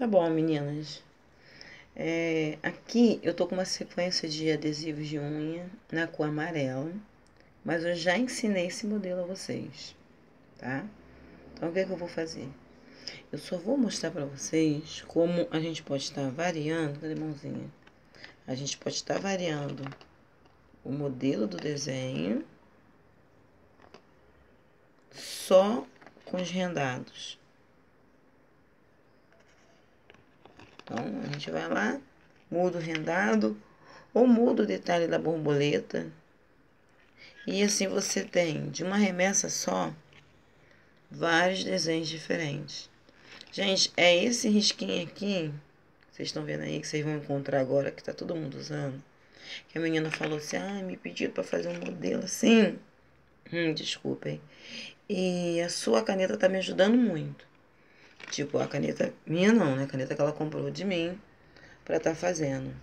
Tá bom, meninas. Aqui eu tô com uma sequência de adesivos de unha na cor amarela, mas eu já ensinei esse modelo a vocês, tá? Então, o que é que eu vou fazer? Eu só vou mostrar pra vocês como a gente pode estar variando, cadê a mãozinha? A gente pode estar variando o modelo do desenho só com os rendados. Então, a gente vai lá, muda o rendado ou muda o detalhe da borboleta. E assim você tem, de uma remessa só, vários desenhos diferentes. Gente, é esse risquinho aqui, vocês estão vendo aí, que vocês vão encontrar agora, que tá todo mundo usando. Que a menina falou assim, me pediram pra fazer um modelo assim. Desculpem. E a sua caneta tá me ajudando muito. Tipo, a caneta minha não, né? A caneta que ela comprou de mim pra tá fazendo.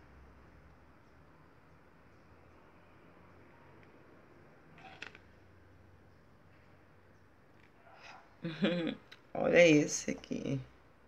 Olha esse aqui.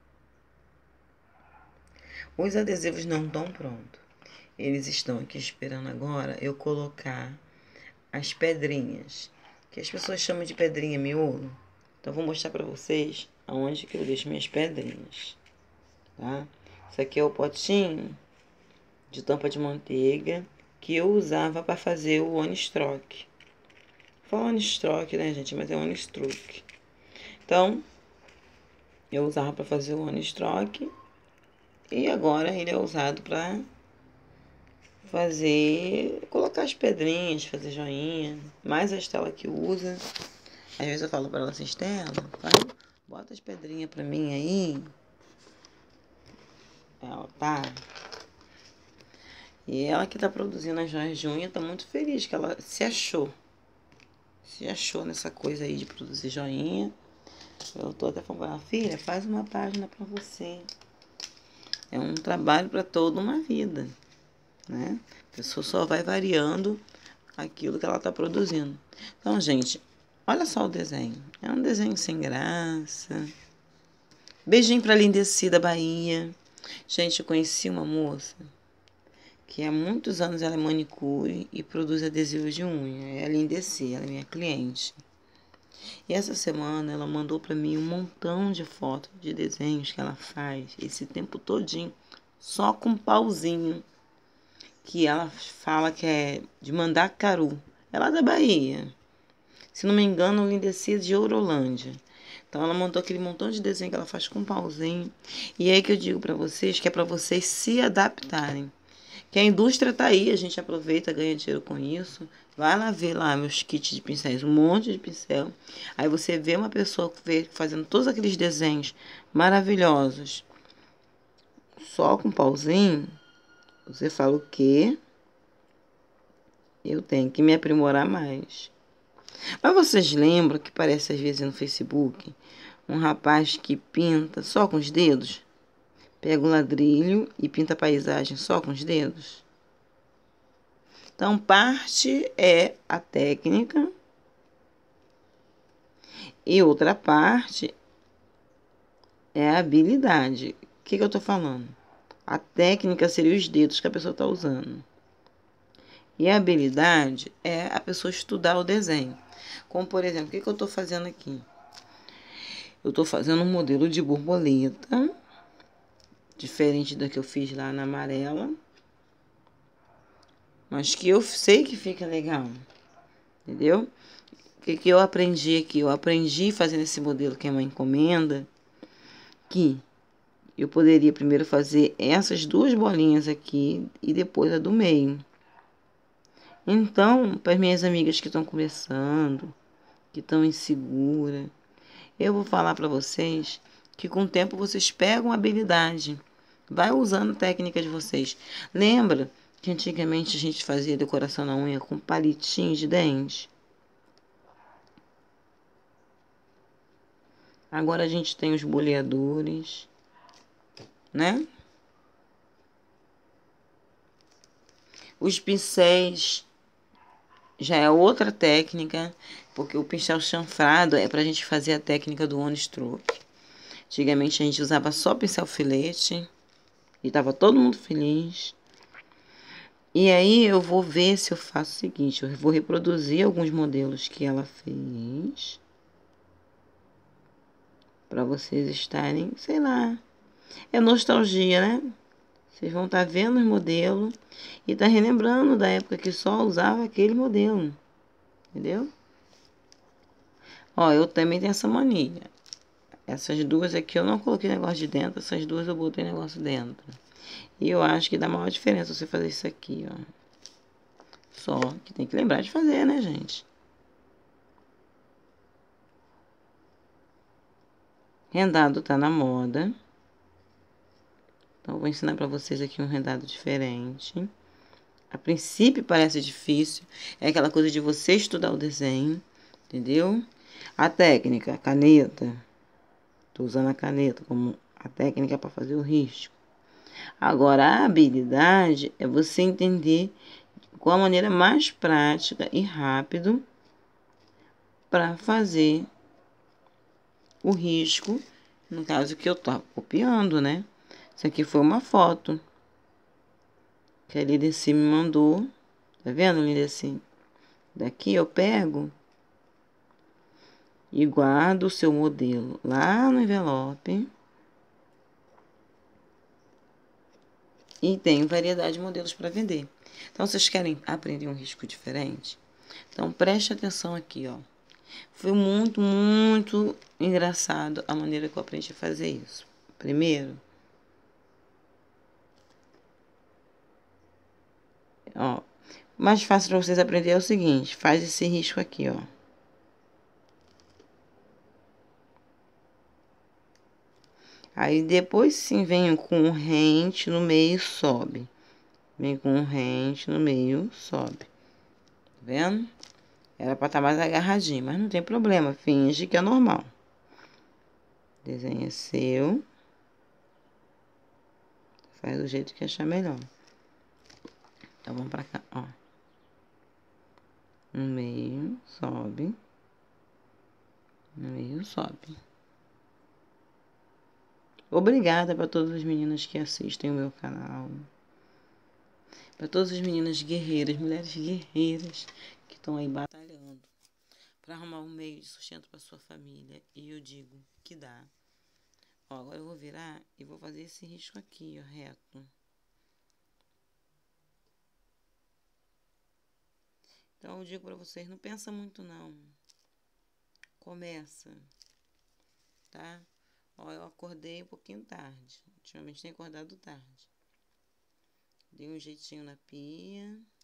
Os adesivos não estão prontos. Eles estão aqui esperando agora eu colocar as pedrinhas, que as pessoas chamam de pedrinha miolo. Então, vou mostrar pra vocês aonde que eu deixo minhas pedrinhas, tá? Isso aqui é o potinho de tampa de manteiga que eu usava para fazer o One Stroke. Fala One Stroke, né, gente? Mas é One Stroke. Então, eu usava para fazer o One Stroke e agora ele é usado para colocar as pedrinhas, fazer joinha. Mais a Estela que usa. Às vezes eu falo para ela assim, Estela, bota as pedrinhas para mim aí. Ela tá. E ela que tá produzindo as joias de unha tá muito feliz, que ela se achou. Se achou nessa coisa aí de produzir joinha. Eu tô até falando pra ela, filha, faz uma página pra você. É um trabalho para toda uma vida, né? A pessoa só vai variando aquilo que ela tá produzindo. Então, gente, olha só o desenho. É um desenho sem graça. Beijinho pra Lindeci da Bahia. Gente, eu conheci uma moça que há muitos anos ela é manicure e produz adesivos de unha. É a Lindeci, ela é minha cliente. E essa semana ela mandou para mim um montão de fotos de desenhos que ela faz esse tempo todinho, só com pauzinho, que ela fala que é de Mandacaru. É lá da Bahia. Se não me engano, Lindeci é de Ourolândia. Então ela montou aquele montão de desenho que ela faz com pauzinho. E é aí que eu digo para vocês que é para vocês se adaptarem. Que a indústria tá aí, a gente aproveita, ganha dinheiro com isso. Vai lá ver lá meus kits de pincéis, um monte de pincel. Aí você vê uma pessoa fazendo todos aqueles desenhos maravilhosos só com pauzinho. Você fala o quê? Eu tenho que me aprimorar mais. Mas vocês lembram que parece às vezes no Facebook um rapaz que pinta só com os dedos? Pega um ladrilho e pinta a paisagem só com os dedos? Então, parte é a técnica e outra parte é a habilidade. O que eu estou falando? A técnica seria os dedos que a pessoa está usando. E a habilidade é a pessoa estudar o desenho. Como, por exemplo, o que eu estou fazendo aqui? Eu estou fazendo um modelo de borboleta, diferente da que eu fiz lá na amarela, mas que eu sei que fica legal, entendeu? O que eu aprendi aqui? Eu aprendi fazendo esse modelo que é uma encomenda, que eu poderia primeiro fazer essas duas bolinhas aqui e depois a do meio. Então, para as minhas amigas que estão começando, que estão inseguras, eu vou falar para vocês que com o tempo vocês pegam a habilidade. Vai usando a técnica de vocês. Lembra que antigamente a gente fazia decoração na unha com palitinhos de dente? Agora a gente tem os boleadores, né? Os pincéis já é outra técnica, porque o pincel chanfrado é pra gente fazer a técnica do one stroke. Antigamente a gente usava só pincel filete e tava todo mundo feliz. E aí eu vou ver se eu faço o seguinte, eu vou reproduzir alguns modelos que ela fez para vocês estarem, sei lá, é nostalgia, né? Vocês vão estar vendo os modelos e tá relembrando da época que só usava aquele modelo, entendeu? Ó, eu também tenho essa mania. Essas duas aqui eu não coloquei negócio de dentro, essas duas eu botei negócio dentro. E eu acho que dá maior diferença você fazer isso aqui, ó. Só que tem que lembrar de fazer, né, gente? Rendado tá na moda. Então, eu vou ensinar pra vocês aqui um rendado diferente. A princípio parece difícil. É aquela coisa de você estudar o desenho, entendeu? A técnica, caneta. Tô usando a caneta como a técnica para fazer o risco. Agora, a habilidade é você entender qual a maneira mais prática e rápido para fazer o risco, no caso que eu tô copiando, né? Isso aqui foi uma foto que a Lideci me mandou. Tá vendo, Lideci? Daqui eu pego e guardo o seu modelo lá no envelope. E tem variedade de modelos para vender. Então, vocês querem aprender um risco diferente? Então, preste atenção aqui, ó. Foi muito engraçado a maneira que eu aprendi a fazer isso. Primeiro, ó, mais fácil para vocês aprenderem é o seguinte, faz esse risco aqui, ó. Aí depois sim vem com um rente no meio e sobe. Vem com um rente no meio, sobe. Tá vendo? Era para estar mais agarradinho, mas não tem problema, finge que é normal. Desenha seu. Faz do jeito que achar melhor. Então, vamos pra cá, ó. No meio, sobe. No meio, sobe. Obrigada para todas as meninas que assistem o meu canal. Para todas as meninas guerreiras, mulheres guerreiras que estão aí batalhando para arrumar um meio de sustento para sua família. E eu digo que dá. Ó, agora eu vou virar e vou fazer esse risco aqui, ó, reto. Então eu digo para vocês, não pensa muito não. Começa, tá? Ó, eu acordei um pouquinho tarde. Ultimamente tenho acordado tarde. Dei um jeitinho na pia.